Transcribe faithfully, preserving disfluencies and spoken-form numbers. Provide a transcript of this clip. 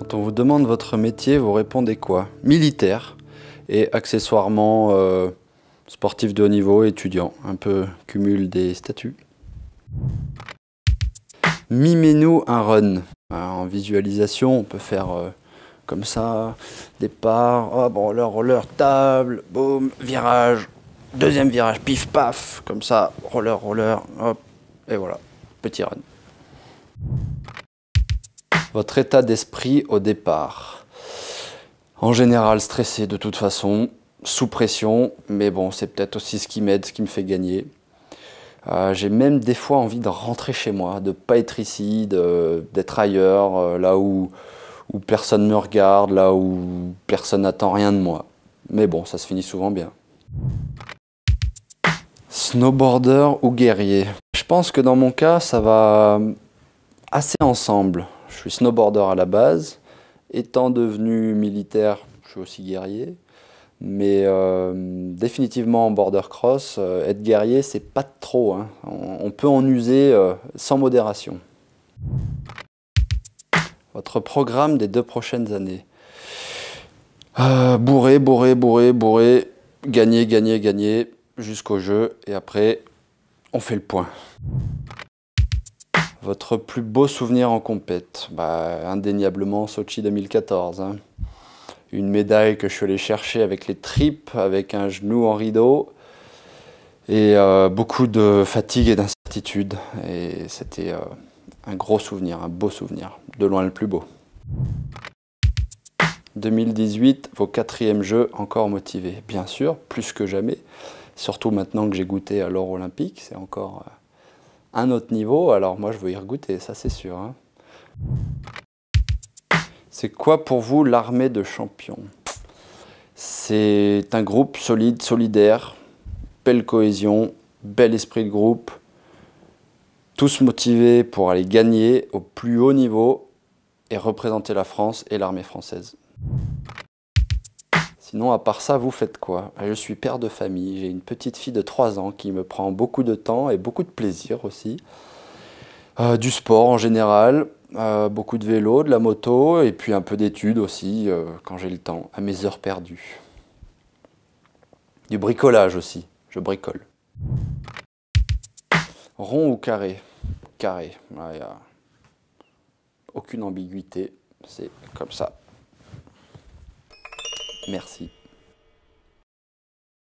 Quand on vous demande votre métier, vous répondez quoi? Militaire et accessoirement euh, sportif de haut niveau, étudiant, un peu cumul des statuts. Mimez-nous un run. Alors, en visualisation, on peut faire euh, comme ça, départ, hop, roller, roller, table, boum, virage, deuxième virage, pif paf, comme ça, roller, roller, hop, et voilà, petit run. Votre état d'esprit au départ? En général stressé de toute façon, sous pression, mais bon, c'est peut-être aussi ce qui m'aide, ce qui me fait gagner. Euh, j'ai même des fois envie de rentrer chez moi, de ne pas être ici, d'être ailleurs, euh, là où, où personne me regarde, là où personne n'attend rien de moi. Mais bon, ça se finit souvent bien. Snowboarder ou guerrier? Je pense que dans mon cas, ça va assez ensemble. Je suis snowboarder à la base. Étant devenu militaire, je suis aussi guerrier. Mais euh, définitivement en border cross, euh, être guerrier, c'est pas trop, hein. On, on peut en user euh, sans modération. Votre programme des deux prochaines années? euh, Bourrer, bourrer, bourrer, bourrer, gagner, gagner, gagner, jusqu'au jeu. Et après, on fait le point. Votre plus beau souvenir en compète? Bah, indéniablement Sochi deux mille quatorze. Hein. Une médaille que je suis allé chercher avec les tripes, avec un genou en rideau, et euh, beaucoup de fatigue et d'incertitude. Et c'était euh, un gros souvenir, un beau souvenir, de loin le plus beau. deux mille dix-huit, vos quatrièmes jeux encore motivés? Bien sûr, plus que jamais. Surtout maintenant que j'ai goûté à l'or olympique, c'est encore euh, un autre niveau. Alors moi, je veux y regoûter, ça c'est sûr. Hein. C'est quoi pour vous l'armée de champions? C'est un groupe solide, solidaire, belle cohésion, bel esprit de groupe, tous motivés pour aller gagner au plus haut niveau et représenter la France et l'armée française. Sinon, à part ça, vous faites quoi? Je suis père de famille, j'ai une petite fille de trois ans qui me prend beaucoup de temps et beaucoup de plaisir aussi. Euh, du sport en général, euh, beaucoup de vélo, de la moto et puis un peu d'études aussi euh, quand j'ai le temps, à mes heures perdues. Du bricolage aussi, je bricole. Rond ou carré? Carré, il n'y a aucune ambiguïté, c'est comme ça. Merci.